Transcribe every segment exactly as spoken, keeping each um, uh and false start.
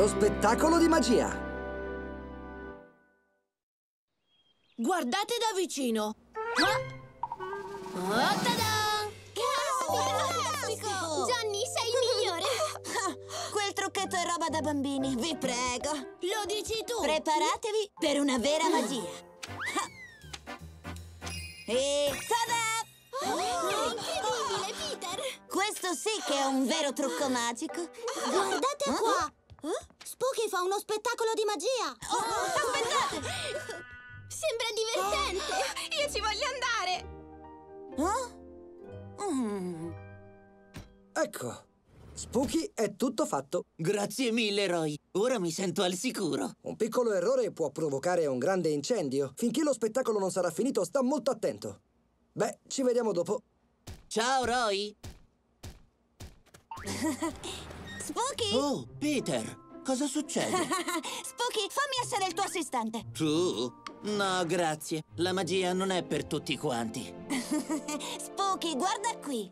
lo spettacolo di magia. Guardate da vicino. Ah! Oh, ta-da! Fantastico! Johnny, sei il migliore! Quel trucchetto è roba da bambini, vi prego. Lo dici tu? Preparatevi per una vera magia. E tada! Oh, incredibile, Peter! Questo sì che è un vero trucco magico. Guardate qua! Spooky fa uno spettacolo di magia! Oh, aspettate! Sembra divertente! Io ci voglio andare! Oh? Mm. Ecco, Spooky è tutto fatto. Grazie mille, Roy. Ora mi sento al sicuro. Un piccolo errore può provocare un grande incendio. Finché lo spettacolo non sarà finito, sta molto attento. Beh, ci vediamo dopo. Ciao, Roy. Spooky! Oh, Peter, cosa succede? Spooky, fammi essere il tuo assistente. Tu? No, grazie. La magia non è per tutti quanti. Spooky, guarda qui.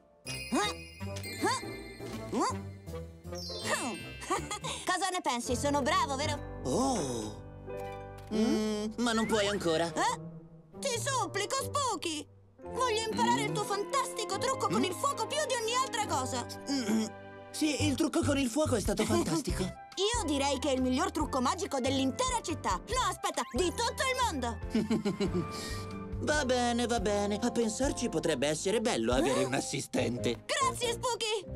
Cosa ne pensi? Sono bravo, vero? Oh! Mm, ma non puoi ancora. Eh? Ti supplico, Spooky! Voglio imparare il tuo fantastico trucco con il fuoco più di ogni altra cosa. Mm, sì, il trucco con il fuoco è stato fantastico. Io direi che è il miglior trucco magico dell'intera città. No, aspetta, di tutto il mondo! Va bene, va bene. A pensarci potrebbe essere bello avere un assistente. Grazie, Spooky!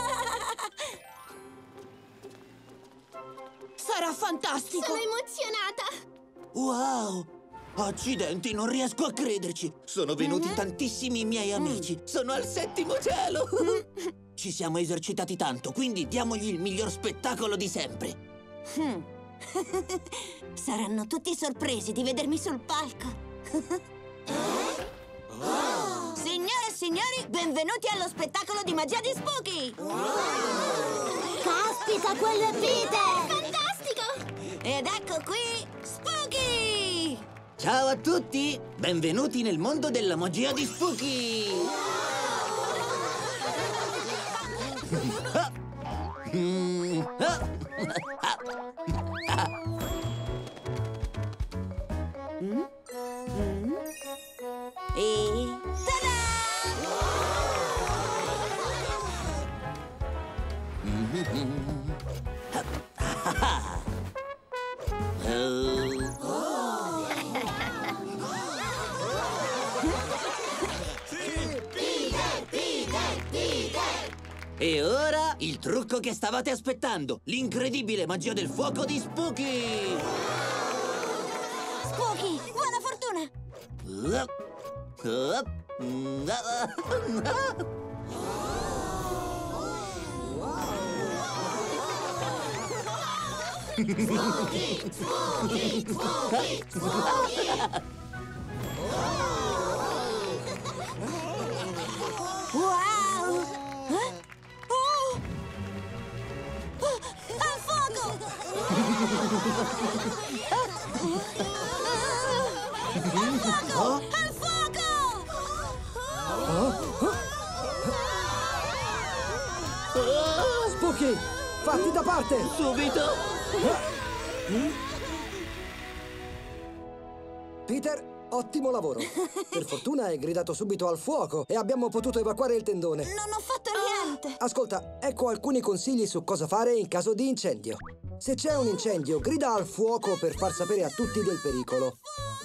Sarà fantastico! Sono emozionata! Wow! Accidenti, non riesco a crederci. Sono venuti Mm-hmm. tantissimi miei amici. Sono al settimo cielo. Ci siamo esercitati tanto, quindi diamogli il miglior spettacolo di sempre. Hmm. Saranno tutti sorpresi di vedermi sul palco. Signore e signori, benvenuti allo spettacolo di magia di Spooky! Caspita, quello è Peter! Fantastico! Ed ecco qui Spooky! Ciao a tutti! Benvenuti nel mondo della magia di Spooky! Ah! Mm, ah! Ah! Ah! Mm? Mm? E tada! E ora il trucco che stavate aspettando, l'incredibile magia del fuoco di Spooky! Spooky, buona fortuna! Spooky! Spooky! Spooky! Spooky! Wow! Eh? Oh! Oh! Al fuoco! Al fuoco! Al fuoco! Spooky, fatti da parte! Subito! Peter, ottimo lavoro. Per fortuna hai gridato subito al fuoco e abbiamo potuto evacuare il tendone. Non ho fatto niente! Ascolta, ecco alcuni consigli su cosa fare in caso di incendio. Se c'è un incendio, grida al fuoco per far sapere a tutti del pericolo.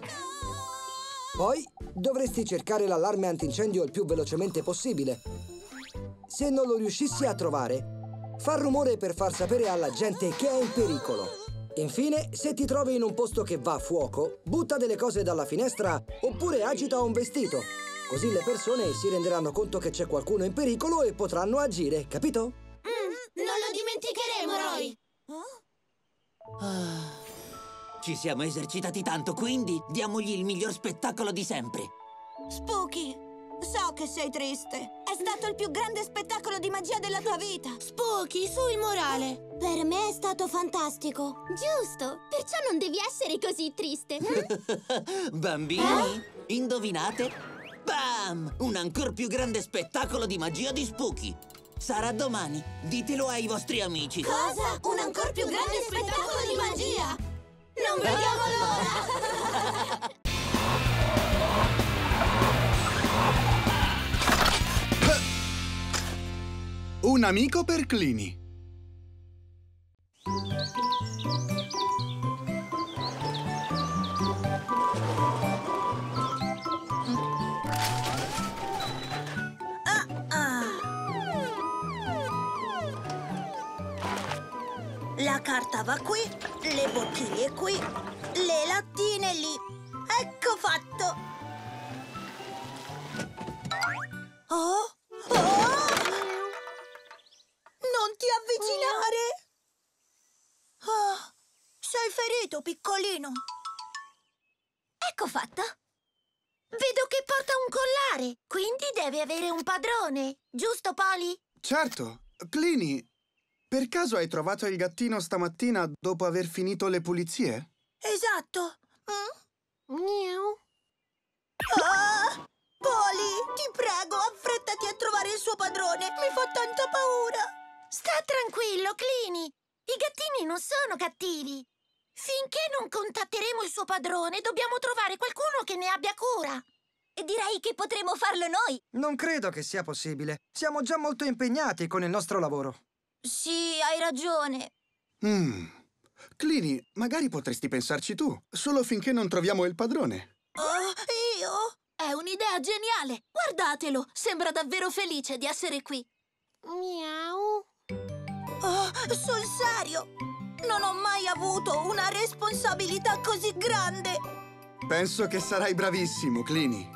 Poi dovresti cercare l'allarme antincendio il più velocemente possibile. Se non lo riuscissi a trovare, fa rumore per far sapere alla gente che è in pericolo. Infine, se ti trovi in un posto che va a fuoco, butta delle cose dalla finestra oppure agita un vestito. Così le persone si renderanno conto che c'è qualcuno in pericolo e potranno agire, capito? Mm, non lo dimenticheremo, Roy! Ah, ci siamo esercitati tanto, quindi diamogli il miglior spettacolo di sempre. Spooky, so che sei triste. È stato il più grande spettacolo di magia della tua vita. Spooky, su il morale! Per me è stato fantastico. Giusto, perciò non devi essere così triste. Bambini, indovinate? Bam! Un ancor più grande spettacolo di magia di Spooky. Sarà domani. Ditelo ai vostri amici. Cosa? Un ancor più grande spettacolo di magia! Non vediamo l'ora! Un amico per Clini. La carta va qui, le bottiglie qui, le lattine lì. Ecco fatto! Oh! Oh! Non ti avvicinare! Oh, sei ferito, piccolino. Ecco fatto! Vedo che porta un collare, quindi deve avere un padrone, giusto, Polly? Certo. Clini, per caso hai trovato il gattino stamattina dopo aver finito le pulizie? Esatto. Mm? Miau. Ah! Polly, ti prego, affrettati a trovare il suo padrone. Mi fa tanta paura. Sta tranquillo, Clini. I gattini non sono cattivi. Finché non contatteremo il suo padrone, dobbiamo trovare qualcuno che ne abbia cura. E direi che potremo farlo noi. Non credo che sia possibile. Siamo già molto impegnati con il nostro lavoro. Sì, hai ragione. Mm. Clini, magari potresti pensarci tu, solo finché non troviamo il padrone. Oh, io? È un'idea geniale. Guardatelo, sembra davvero felice di essere qui. Miau. Oh, sul serio? Non ho mai avuto una responsabilità così grande. Penso che sarai bravissimo, Clini.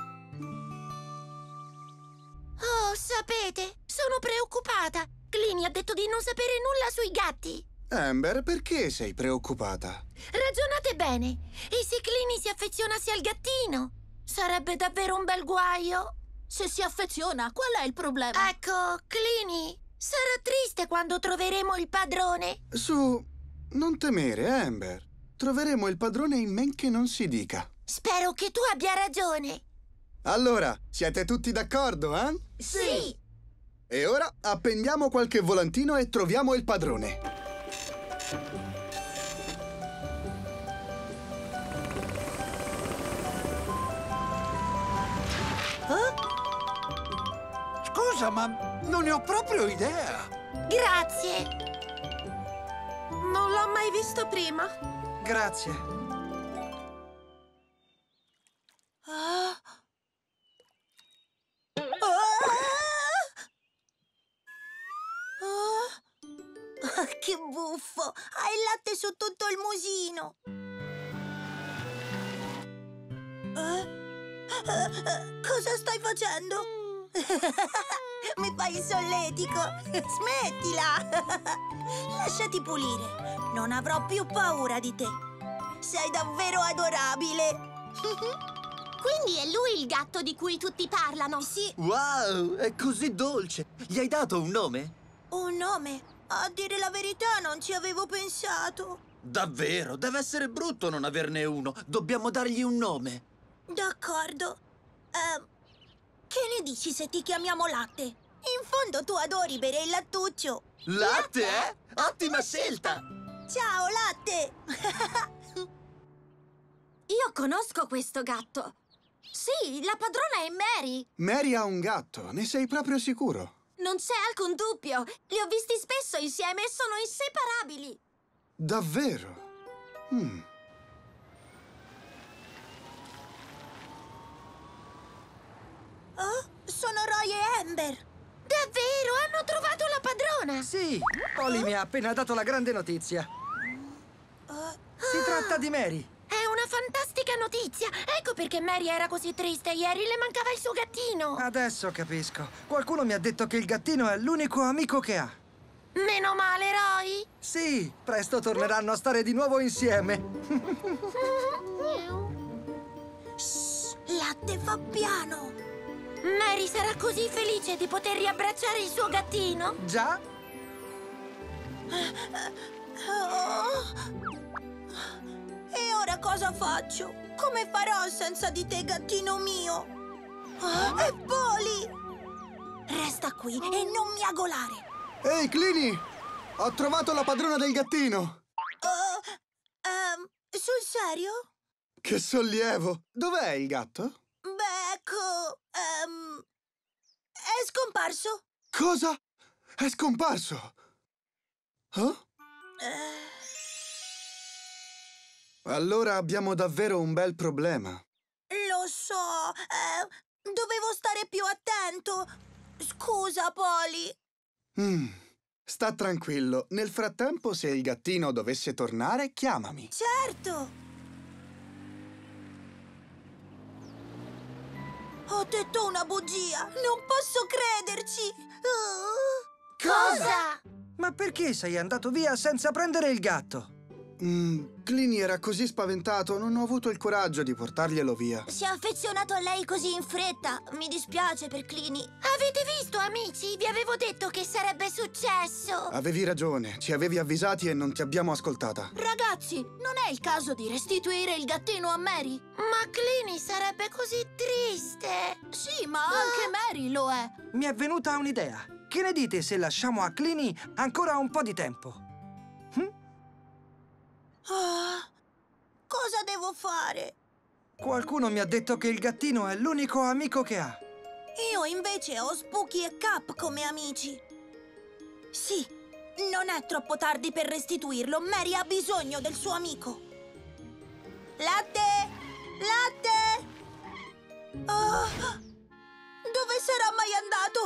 Oh, sapete, sono preoccupata. Clini ha detto di non sapere nulla sui gatti. Amber, perché sei preoccupata? Ragionate bene. E se Clini si affezionasse al gattino? Sarebbe davvero un bel guaio. Se si affeziona, qual è il problema? Ecco, Clini, sarà triste quando troveremo il padrone. Su, non temere, Amber. Troveremo il padrone in men che non si dica. Spero che tu abbia ragione. Allora, siete tutti d'accordo, eh? Sì. E ora appendiamo qualche volantino e troviamo il padrone. Scusa, ma non ne ho proprio idea. Grazie. Non l'ho mai visto prima. Grazie. Ah. Ah. Ah, che buffo! Hai il latte su tutto il musino. Eh? Eh, eh, cosa stai facendo? Mi fai solletico. Smettila. Lasciati pulire. Non avrò più paura di te. Sei davvero adorabile. Quindi è lui il gatto di cui tutti parlano? Sì, Wow, è così dolce. Gli hai dato un nome? un nome. A dire la verità non ci avevo pensato. Davvero, deve essere brutto non averne uno. Dobbiamo dargli un nome. D'accordo. Eh, che ne dici se ti chiamiamo Latte? In fondo tu adori bere il lattuccio. Latte, eh? Ottima scelta! Ciao, Latte! Io conosco questo gatto. Sì, la padrona è Mary. Mary ha un gatto, ne sei proprio sicuro? Non c'è alcun dubbio. Li ho visti spesso insieme e sono inseparabili. Davvero? Mm. Oh, sono Roy e Amber. Davvero? Hanno trovato la padrona? Sì, Polly mi ha appena dato la grande notizia. Si tratta di Mary. È una fantastica notizia. Ecco perché Mary era così triste ieri. Le mancava il suo gattino. Adesso capisco. Qualcuno mi ha detto che il gattino è l'unico amico che ha. Meno male, Roy. Sì, presto torneranno a stare di nuovo insieme. Shh, Latte fa piano. Mary sarà così felice di poter riabbracciare il suo gattino. Già? Oh. E ora cosa faccio? Come farò senza di te, gattino mio? Ah, e Polly! Resta qui e non miagolare. Ehi, Clini! Ho trovato la padrona del gattino! Uh, um, sul serio? Che sollievo! Dov'è il gatto? Beh, ecco... Um, è scomparso. Cosa? È scomparso? Oh? Uh, Allora abbiamo davvero un bel problema. lo so. Eh, dovevo stare più attento. Scusa, Polly. Mm. Sta tranquillo. Nel frattempo, se il gattino dovesse tornare, chiamami. Certo. Ho detto una bugia. Non posso crederci. Uh. Cosa? Ma perché sei andato via senza prendere il gatto? Mm, Clini era così spaventato, non ho avuto il coraggio di portarglielo via. Si è affezionato a lei così in fretta. Mi dispiace per Clini. Avete visto, amici? Vi avevo detto che sarebbe successo. Avevi ragione, ci avevi avvisati e non ti abbiamo ascoltata. Ragazzi, non è il caso di restituire il gattino a Mary? Ma Clini sarebbe così triste. Sì, ma anche Mary lo è. Mi è venuta un'idea. Che ne dite se lasciamo a Clini ancora un po' di tempo? Ah, cosa devo fare? Qualcuno mi ha detto che il gattino è l'unico amico che ha. Io invece ho Spooky e Cap come amici. Sì, non è troppo tardi per restituirlo. Mary ha bisogno del suo amico. Latte! Latte! Oh, dove sarà mai andato?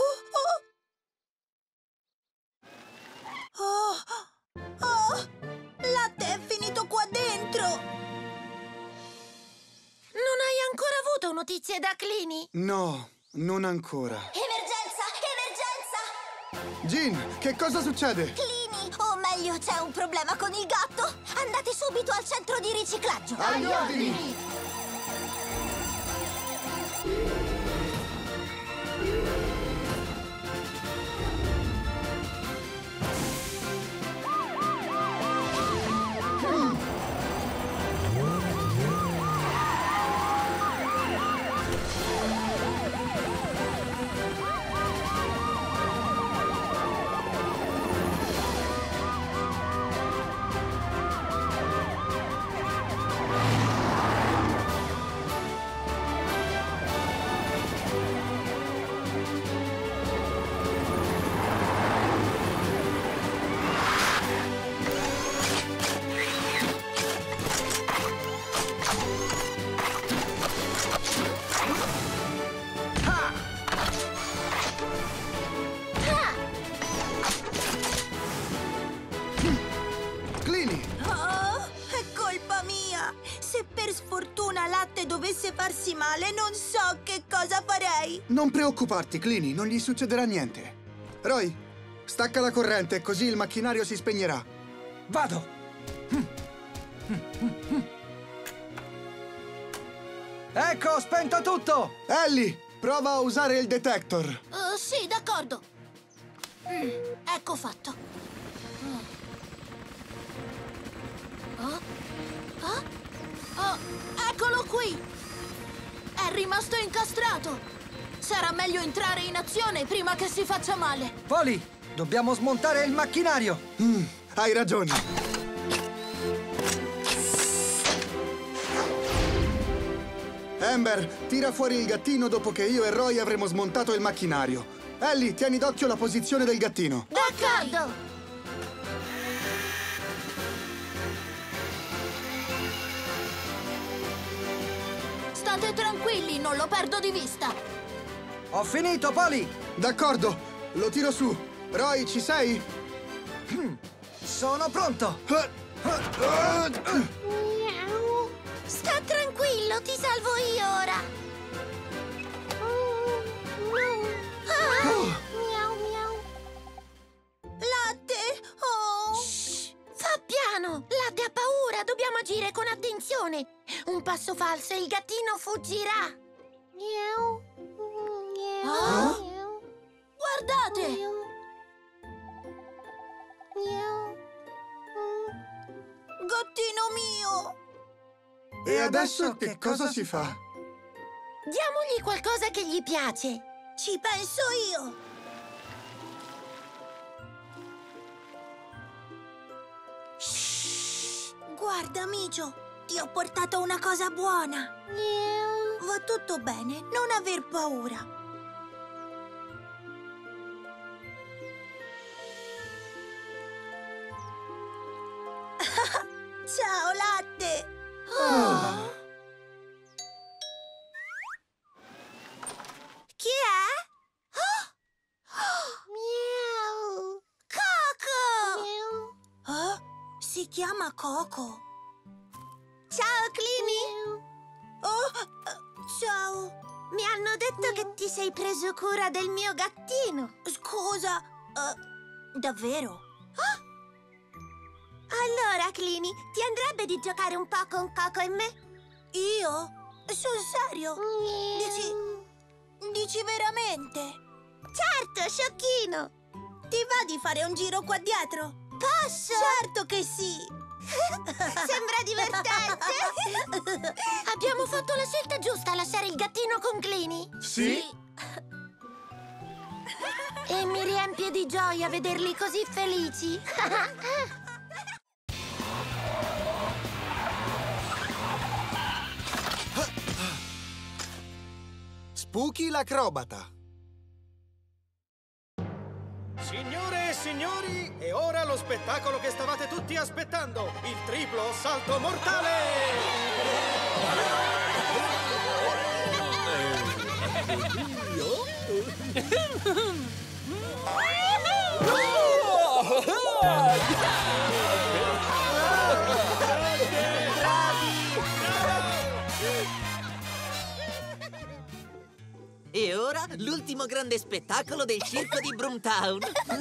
Oh, oh. Oh, oh, Latte è finito qua dentro! Non hai ancora avuto notizie da Clini? No, non ancora. Emergenza! Emergenza! Jean, che cosa succede? Clini! O meglio, c'è un problema con il gatto! Andate subito al centro di riciclaggio! Agli ordini! dovesse farsi male, non so che cosa farei. Non preoccuparti, Clini, non gli succederà niente. Roy, stacca la corrente, così il macchinario si spegnerà. Vado! Ecco, ho spento tutto! Ellie, prova a usare il detector. Uh, sì, d'accordo. Mm, ecco fatto. Oh? Oh? Oh, eccolo qui! È rimasto incastrato. Sarà meglio entrare in azione prima che si faccia male. Polly, dobbiamo smontare il macchinario. Mm, hai ragione. Amber, tira fuori il gattino dopo che io e Roy avremo smontato il macchinario. Ellie, tieni d'occhio la posizione del gattino. D'accordo! State tranquilli, non lo perdo di vista. Ho finito, Polly! D'accordo, lo tiro su. Roy, ci sei? Sono pronto! Sta tranquillo, ti salvo io ora. Ah. Miau, miau. Latte! Oh! Shh, fa piano! Latte ha paura, dobbiamo agire con attenzione. Un passo falso e il gattino fuggirà. Miau. Miau. Oh? Guardate! Miau. Gattino mio! E adesso che cosa si fa? Diamogli qualcosa che gli piace. Ci penso io! Shh. Guarda, Micio, ti ho portato una cosa buona. Va tutto bene, non aver paura. Ciao, latte! Oh. Chi è? Oh. Miau! Coco! Miau. Oh, si chiama Coco. Ciao, Clini! Oh, ciao! Mi hanno detto che ti sei preso cura del mio gattino. Scusa, uh, davvero? Oh. Allora, Clini, ti andrebbe di giocare un po' con Coco e me? Io? Sul serio? Dici... Dici veramente? Certo, sciocchino! Ti va di fare un giro qua dietro? Posso? Certo che sì! Sembra divertente! Abbiamo fatto la scelta giusta a lasciare il gattino con Clini? Sì? E mi riempie di gioia vederli così felici! Spooky l'acrobata. Signore e signori, è ora lo spettacolo che stavate tutti aspettando, il triplo salto E ora l'ultimo grande spettacolo del circo di Broomtown.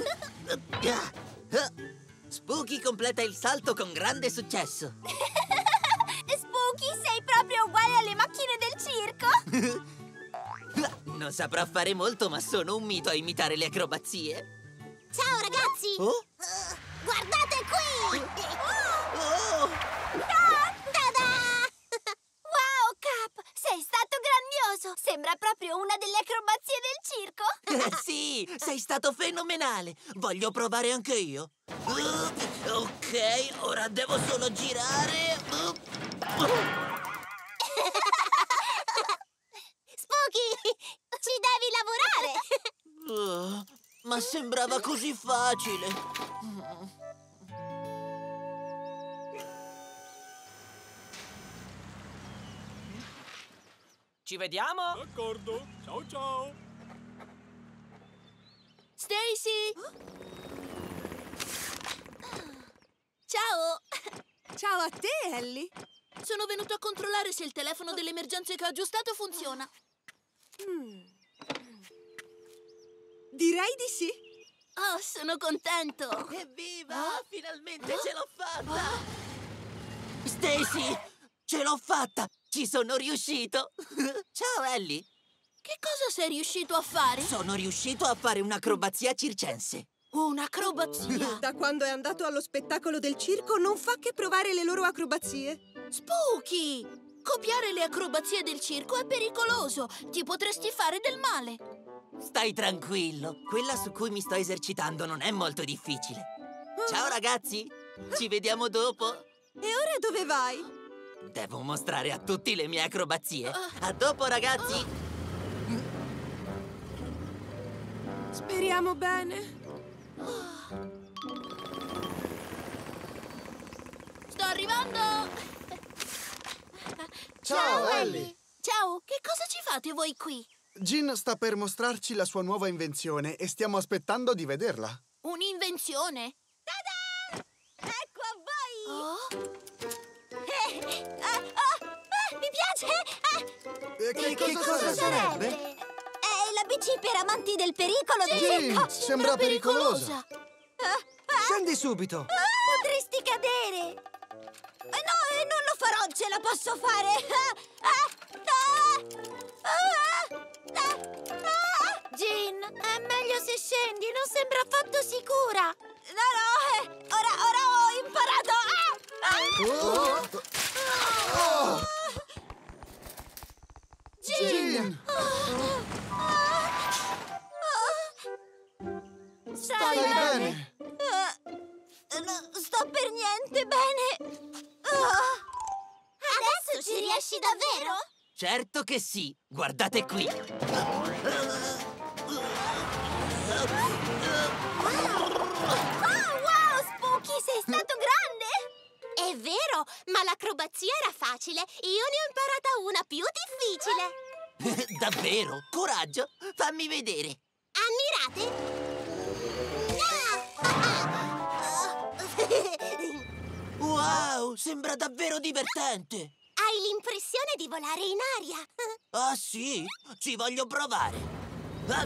Spooky completa il salto con grande successo. Spooky, sei proprio uguale alle macchine del circo! Non saprò fare molto, ma sono un mito a imitare le acrobazie. Ciao, ragazzi! Oh? Uh, guardate qui! Oh! Ah, tada! Wow, Cap! Sei stato grandioso! Sembra proprio una delle acrobazie del circo! Sì, sei stato fenomenale! Voglio provare anche io. Uh, ok, ora devo solo girare. Uh. Spooky! Ci devi lavorare! Uh, ma sembrava così facile. Ci vediamo? D'accordo, ciao ciao! Stacy! Ciao! Ciao a te, Ellie! Sono venuto a controllare se il telefono delle emergenze che ho aggiustato funziona. Mm. Direi di sì! Oh, sono contento! Evviva! Oh? Finalmente ce l'ho fatta! Oh? Stacy! Ce l'ho fatta! Ci sono riuscito! Ciao, Ellie! Che cosa sei riuscito a fare? Sono riuscito a fare un'acrobazia circense. Un'acrobazia? Da quando è andato allo spettacolo del circo non fa che provare le loro acrobazie. Spooky! Copiare le acrobazie del circo è pericoloso. Ti potresti fare del male. Stai tranquillo. Quella su cui mi sto esercitando non è molto difficile. Ciao, ragazzi! Ci vediamo dopo. E ora dove vai? Devo mostrare a tutti le mie acrobazie. A dopo, ragazzi! Speriamo bene. Sto arrivando! Ciao, Ellie! Ciao, che cosa ci fate voi qui? Jean sta per mostrarci la sua nuova invenzione e stiamo aspettando di vederla. Un'invenzione? Tada! Ecco a voi! Oh? Eh, ah, oh, ah, mi piace! Ah. Eh, che, che, che cosa, cosa sarebbe? È la bici per amanti del pericolo del Jean, circo! sembra pericolosa! Ah, ah, Scendi subito! ah, potresti cadere! Eh, no, eh, non lo farò, ce la posso fare! Ah, ah, ah, ah, ah. Jean, è meglio se scendi, non sembra affatto sicura. No, no, eh, ora, ora ho imparato! Ah, ah. Oh. Oh. Jean! Jean! Ah, ah. Certo che sì! Guardate qui! Wow, wow, Spooky, sei stato grande! È vero, ma l'acrobazia era facile. Io ne ho imparata una più difficile. Davvero? Coraggio! Fammi vedere! Ammirate? Wow! Sembra davvero divertente! Hai l'impressione di volare in aria. Ah, sì? Ci voglio provare! Ah.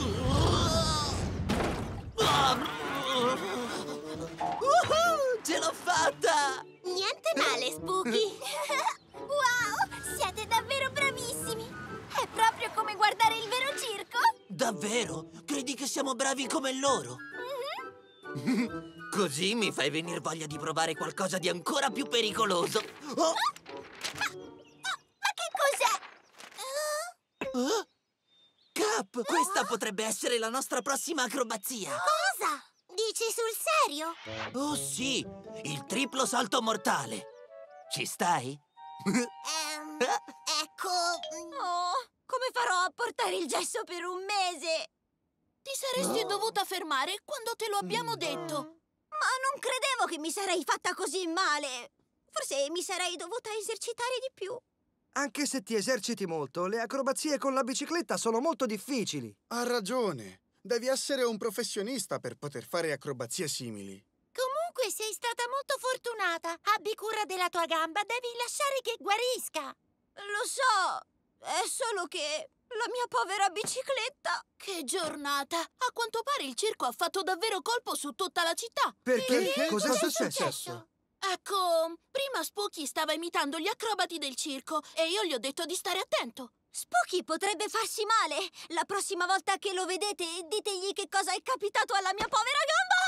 Uh-huh, ce l'ho fatta! Niente male, Spooky. Wow, siete davvero bravissimi. È proprio come guardare il vero circo. Davvero? Credi che siamo bravi come loro? Mm-hmm. Così mi fai venire voglia di provare qualcosa di ancora più pericoloso. Oh. Ma, ma che cos'è? Uh... Oh? Cap, questa potrebbe essere la nostra prossima acrobazia. Cosa? Dici sul serio? Oh sì, il triplo salto mortale. Ci stai? Um, ecco... Oh, come farò a portare il gesso per un mese? Ti saresti oh. dovuta fermare quando te lo abbiamo detto. Ma non credevo che mi sarei fatta così male. Forse mi sarei dovuta esercitare di più. Anche se ti eserciti molto, le acrobazie con la bicicletta sono molto difficili. Ha ragione. Devi essere un professionista per poter fare acrobazie simili. Comunque sei stata molto fortunata. Abbi cura della tua gamba, devi lasciare che guarisca. Lo so, è solo che la mia povera bicicletta... Che giornata! A quanto pare il circo ha fatto davvero colpo su tutta la città. Perché? Perché? Cosa è successo? successo? Ecco, prima Spooky stava imitando gli acrobati del circo e io gli ho detto di stare attento. Spooky potrebbe farsi male. La prossima volta che lo vedete, ditegli che cosa è capitato alla mia povera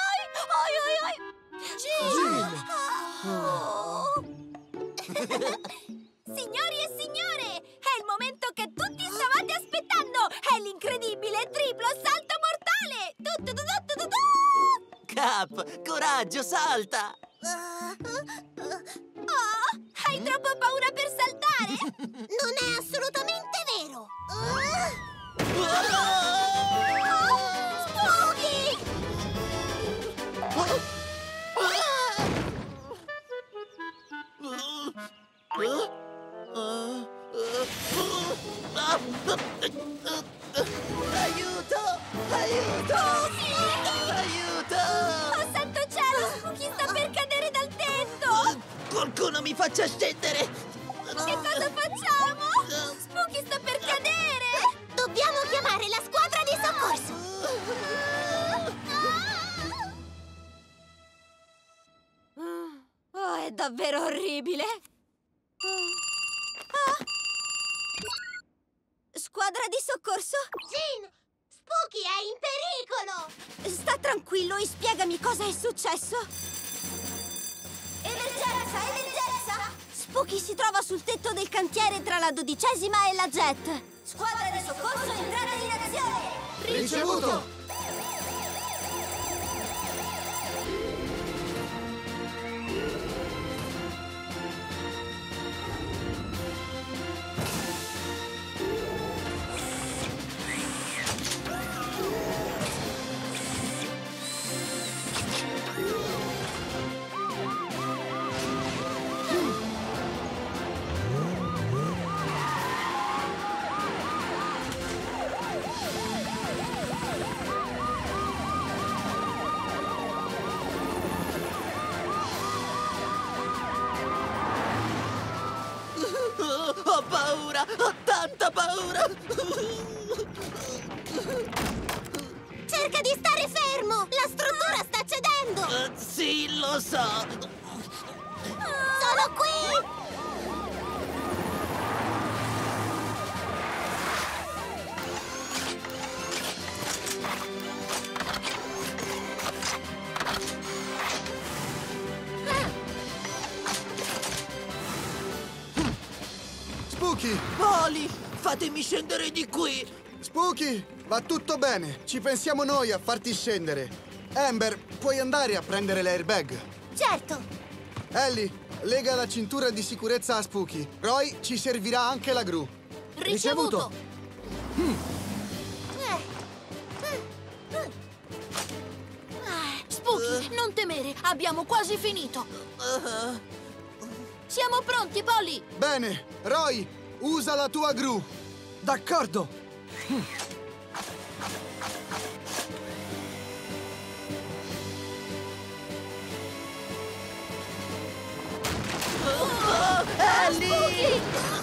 gamba. Ai, ai, ai, ai. Gin! Oh. Signori e signore, è il momento che tutti stavate aspettando. È l'incredibile triplo salto mortale. Tu, tu, tu, tu, tu, tu. Cap, coraggio, salta! Uh, uh, uh. Oh, hai troppo paura per saltare? Non è assolutamente vero. Uh. Oh, Spooky! Aiuto! Aiuto! Aiuto! Oh, santo cielo! Spooky sta per cadere dal tetto! Qualcuno mi faccia scendere! Che cosa facciamo? Spooky sta per cadere! Dobbiamo chiamare la squadra di soccorso! Oh, è davvero orribile! Ah. Squadra di soccorso? Gin! Spooky è in pericolo! Sta tranquillo e spiegami cosa è successo! Emergenza! Emergenza! Spooky si trova sul tetto del cantiere tra la dodicesima e la Jet! Squadra di soccorso, entrata in azione! Ricevuto! Ho paura! Ho tanta paura! Cerca di stare fermo! La struttura sta cedendo! Uh, sì, lo so! Sono qui! Spooky! Oli, fatemi scendere di qui! Spooky! Va tutto bene! Ci pensiamo noi a farti scendere! Amber, puoi andare a prendere l'airbag? Certo! Ellie, lega la cintura di sicurezza a Spooky. Roy, ci servirà anche la gru. Ricevuto! Mm. Spooky, non temere, abbiamo quasi finito. Uh-huh. Siamo pronti, Polly! Bene, Roy, usa la tua gru. D'accordo! Mm. È lì!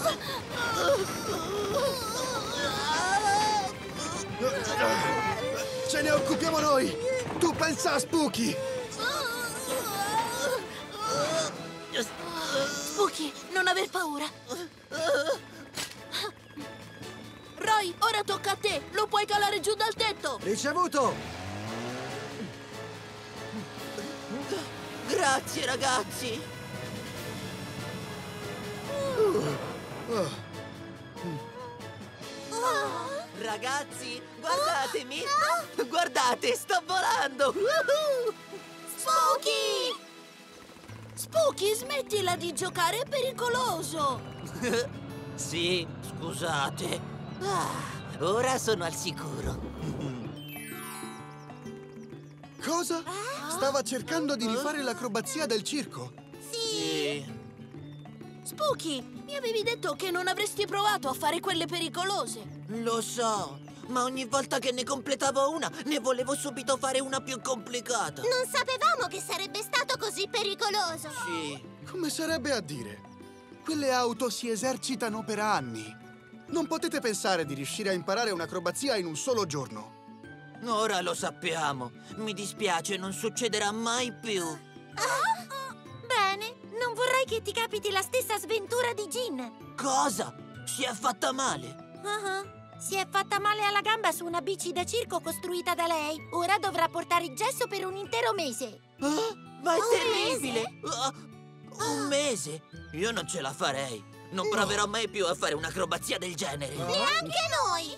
Ce ne occupiamo noi! Tu pensa a Spooky! Spooky, non aver paura. Roy, ora tocca a te. Lo puoi calare giù dal tetto. Ricevuto! Grazie, ragazzi! Oh. Ragazzi, guardatemi! Guardate, sto volando! Spooky! Spooky, smettila di giocare, è pericoloso. Sì, scusate. Ah, ora sono al sicuro. Cosa? Stava cercando di rifare l'acrobazia del circo. Sì. Spooky, mi avevi detto che non avresti provato a fare quelle pericolose. Lo so, ma ogni volta che ne completavo una, ne volevo subito fare una più complicata. Non sapevamo che sarebbe stato così pericoloso. Sì. Come sarebbe a dire? Quelle auto si esercitano per anni. Non potete pensare di riuscire a imparare un'acrobazia in un solo giorno. Ora lo sappiamo. Mi dispiace, non succederà mai più. Bene, non vorrei che ti capiti la stessa sventura di Jean. Cosa? Si è fatta male? Uh-huh. Si è fatta male alla gamba su una bici da circo costruita da lei. Ora dovrà portare il gesso per un intero mese. Ah, ma è Un terribile! Ah, un mese? Io non ce la farei. Non proverò mai più a fare un'acrobazia del genere. Neanche noi!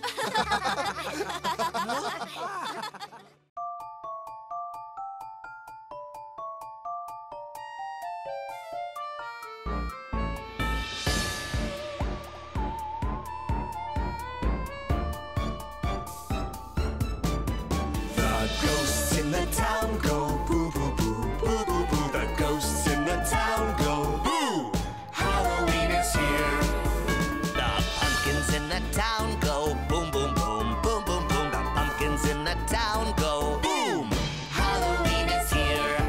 Ghosts in the town go boo boo boo boo boo boo. The ghosts in the town go boo. Halloween is here. The pumpkins in the town go boom boom boom boom boom boom. The pumpkins in the town go boom. Halloween is here.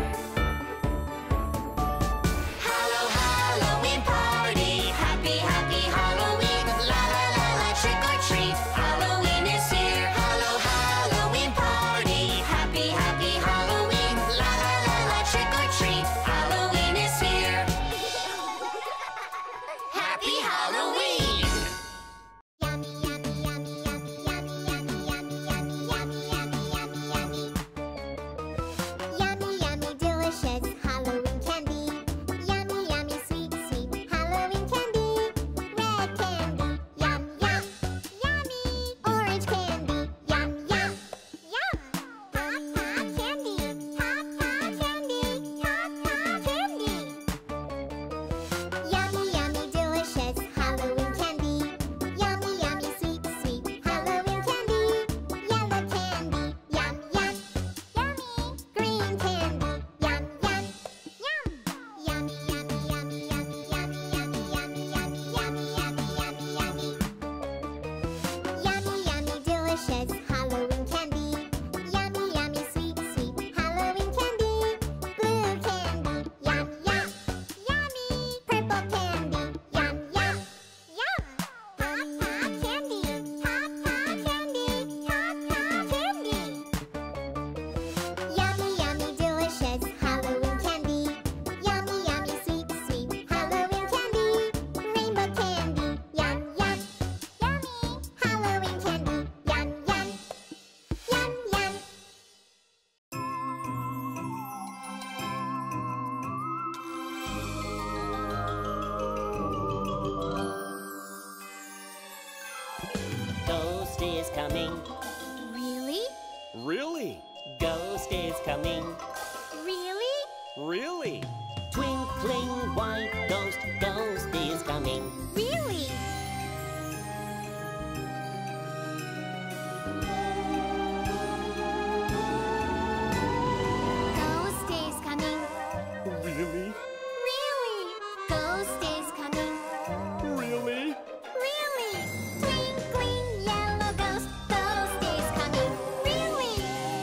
Hallow Halloween party. Happy happy Halloween. La la la la trick or treat. Halloween is here. Hallow Halloween party. Happy happy Halloween. La la la la trick or treat. Halloween is here. Happy Halloween. Yummy, yummy, delicious Halloween candy. Yummy, yummy, sweet, sweet Halloween candy. Red candy, yum, yum. Yummy, orange candy, yum, yum. Yum. Hot, hot candy. Hot, hot candy. Hot, hot candy. Yummy, yummy, delicious Halloween candy. Yummy, yummy, sweet, sweet Halloween candy. Yellow candy, yum, yum. Yummy, green candy, yum, yum. Yum. Yummy, yummy, yummy, yummy, yummy, yummy, yummy, yummy, yummy, yummy, yummy, yummy. Yummy, yummy, delicious Halloween candy. Yummy, yummy, sweet, sweet Halloween candy. Blue candy, yum, yum. Yummy, purple candy, yum, yum. Yum. Hot, hot candy. Hot, hot candy. Hot, hot candy. Yummy, yummy, delicious Halloween candy. Yummy, yummy, sweet, sweet Halloween candy. Rainbow candy, yum, yum. Yummy, Halloween candy, yum, yum. Yum, yum. Ghost is coming. Really? Really? Ghost is coming. Really? Really? Twinkling white ghost, ghost is coming. Really? Ghost is coming. Really? Really? Ghost is coming. Really? Really? Twinkling yellow ghost. Ghost is coming. Really?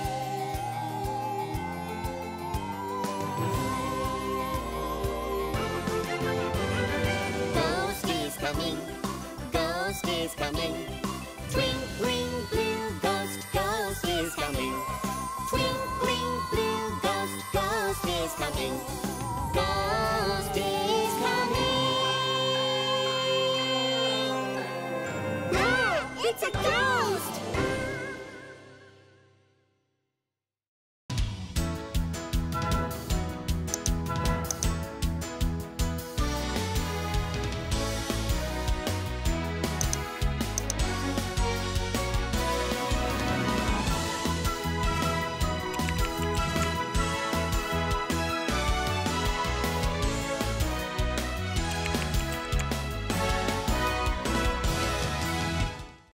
Ghost is coming. Ghost is coming. Twinkling blue ghost. Ghost is coming. Twinkling blue ghost. Ghost is coming. Ghost is coming. Ah, it's a ghost!